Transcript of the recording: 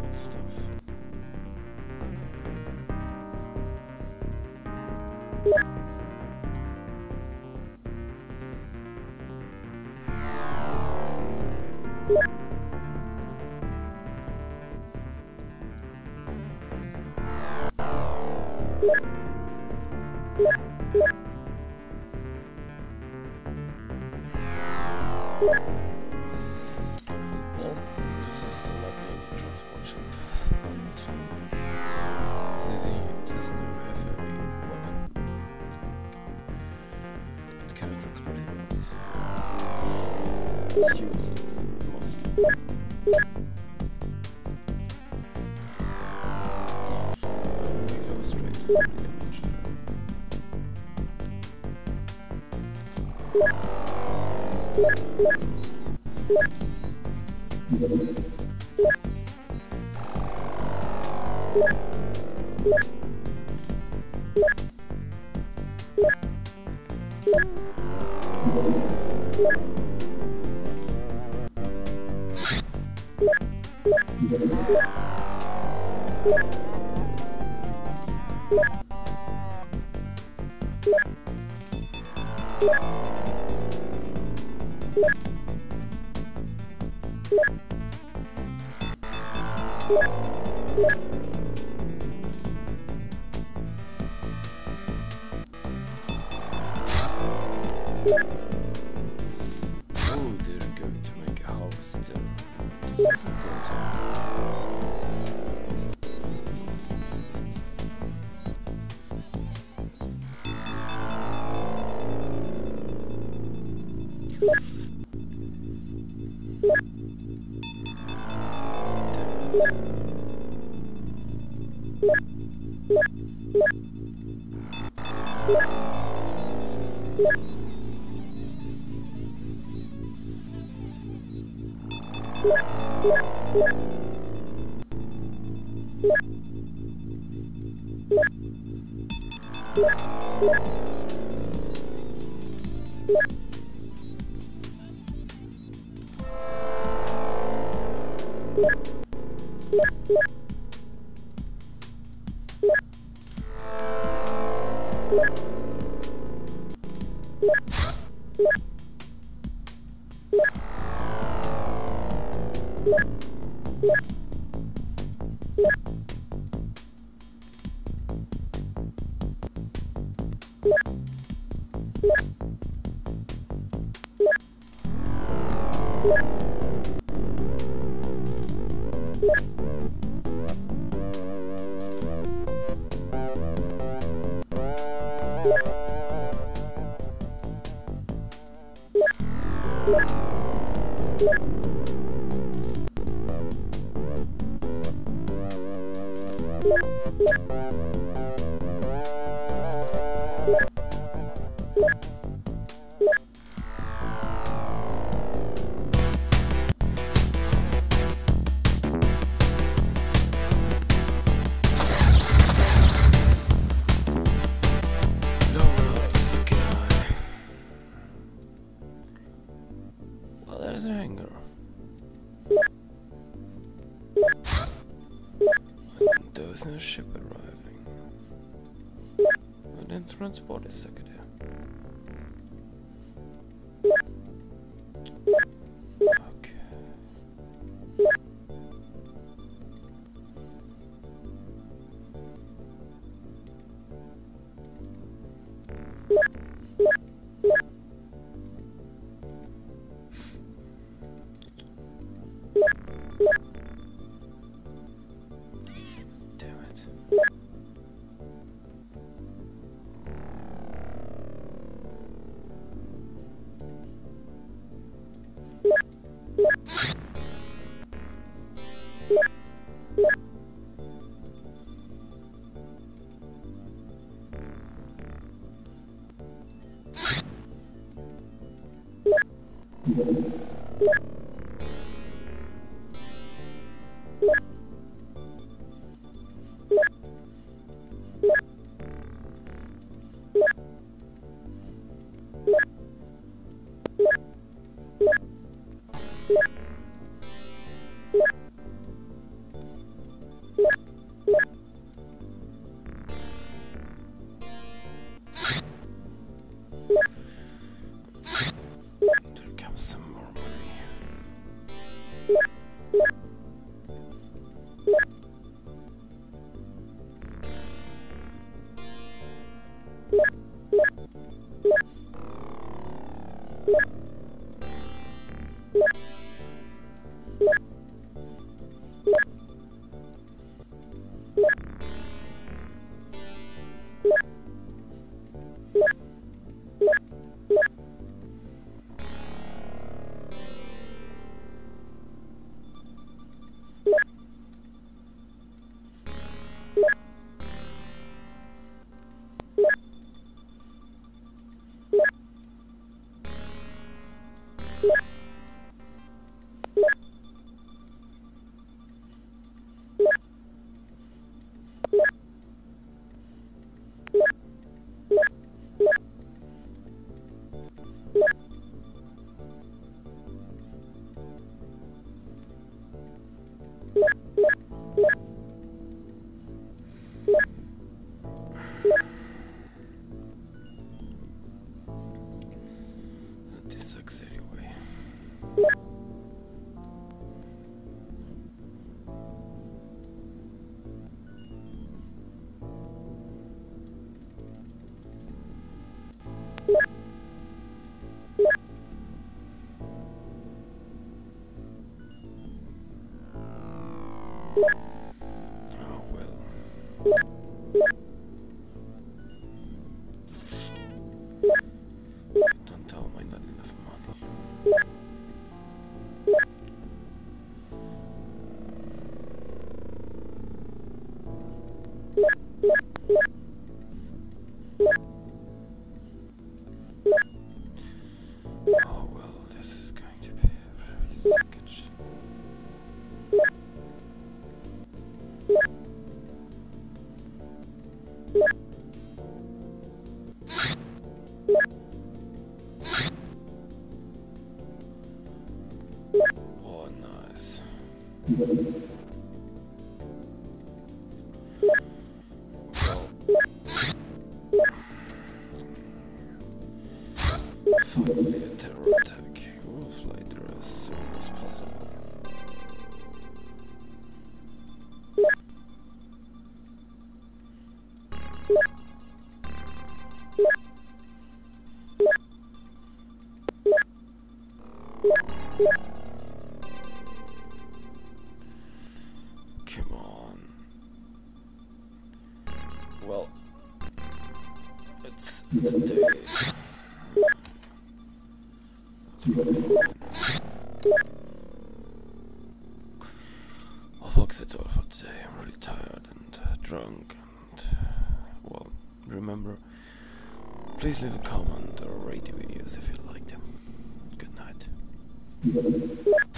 normal stuff. Well, this is the Lightning Transport ship, and CZ has no heavy weapon. It cannot transport weapons. It's useless, mostly. We go straight for the damage. Oh, they're going to make a harvester. This isn't going to. There's a hangar. And there's no ship arriving. And then transport is stuck there. Okay. This sucks anyway. Oh well. Don't tell me not enough money. Oh well, this is going to be a very suckage. Oh, nice. Finally a terror attack. We'll fly there as soon as possible. Come on. Well, it's today. That's pretty fun. Well, folks, that's all for today. I'm really tired and drunk and, well, remember, please leave a comment or rate the videos if you like them. Good night.